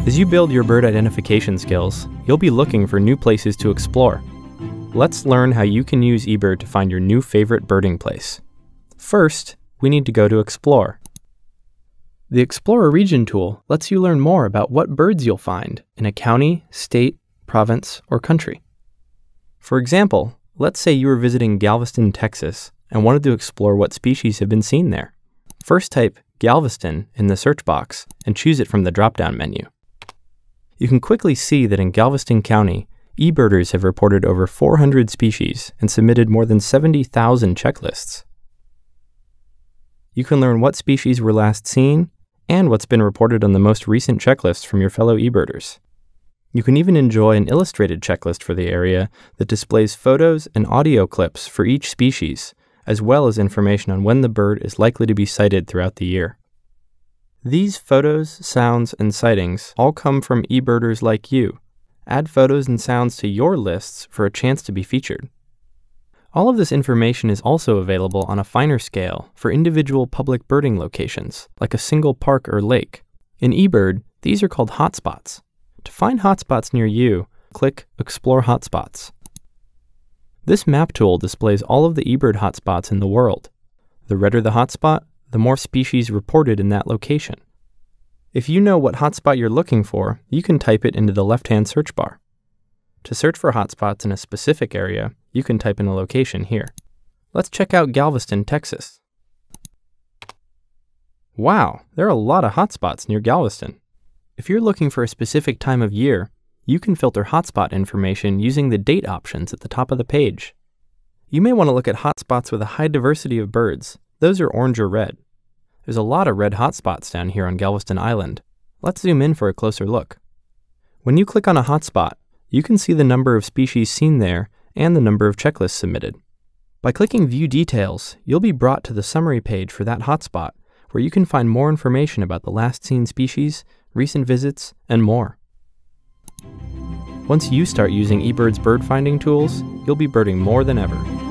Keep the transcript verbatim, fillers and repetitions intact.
As you build your bird identification skills, you'll be looking for new places to explore. Let's learn how you can use eBird to find your new favorite birding place. First, we need to go to Explore. The Explore a Region tool lets you learn more about what birds you'll find in a county, state, province, or country. For example, let's say you were visiting Galveston, Texas, and wanted to explore what species have been seen there. First type Galveston in the search box and choose it from the drop-down menu. You can quickly see that in Galveston County, eBirders have reported over four hundred species and submitted more than seventy thousand checklists. You can learn what species were last seen and what's been reported on the most recent checklists from your fellow eBirders. You can even enjoy an illustrated checklist for the area that displays photos and audio clips for each species, as well as information on when the bird is likely to be sighted throughout the year. These photos, sounds, and sightings all come from eBirders like you. Add photos and sounds to your lists for a chance to be featured. All of this information is also available on a finer scale for individual public birding locations, like a single park or lake. In eBird, these are called hotspots. To find hotspots near you, click Explore Hotspots. This map tool displays all of the eBird hotspots in the world. The redder the hotspot, the more species reported in that location. If you know what hotspot you're looking for, you can type it into the left-hand search bar. To search for hotspots in a specific area, you can type in a location here. Let's check out Galveston, Texas. Wow, there are a lot of hotspots near Galveston. If you're looking for a specific time of year, you can filter hotspot information using the date options at the top of the page. You may want to look at hotspots with a high diversity of birds. Those are orange or red. There's a lot of red hotspots down here on Galveston Island. Let's zoom in for a closer look. When you click on a hotspot, you can see the number of species seen there and the number of checklists submitted. By clicking View Details, you'll be brought to the summary page for that hotspot, where you can find more information about the last seen species, recent visits, and more. Once you start using eBird's bird finding tools, you'll be birding more than ever.